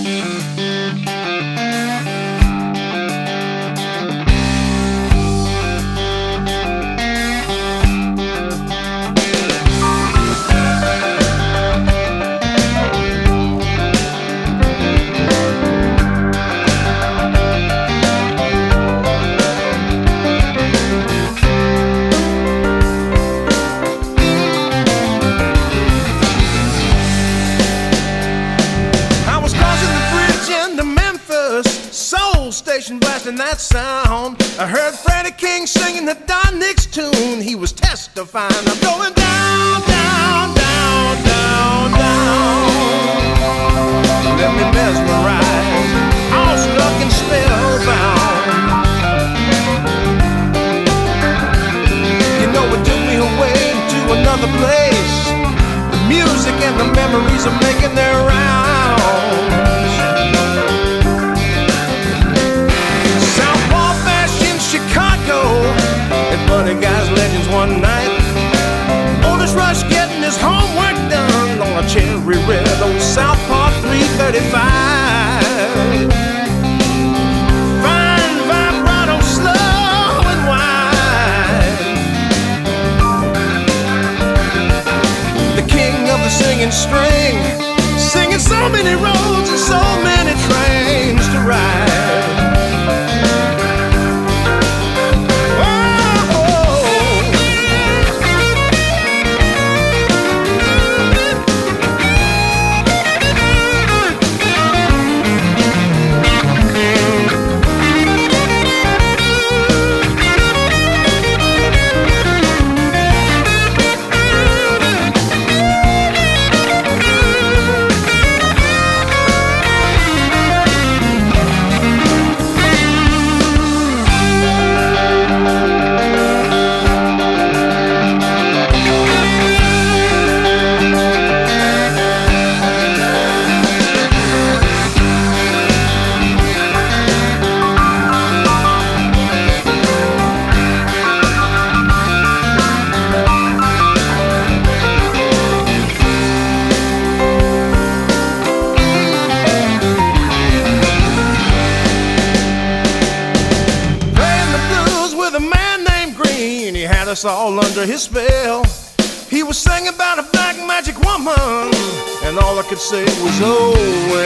Station blasting that sound. I heard Freddie King singing the Don Nix tune. He was testifying. I'm going down, down, down, down, down. Let me mesmerize, all stuck and spellbound. You know it took me away to another place. The music and the memories are making their rounds. Buddy Guy's Legends one night. Otis Rush getting his homework done on a cherry red old South Park 335. Fine vibrato, slow and wide. The king of the singing string, singing so many roads and so many trains to ride. Us all under his spell. He was singing about a black magic woman, and all I could say was, oh,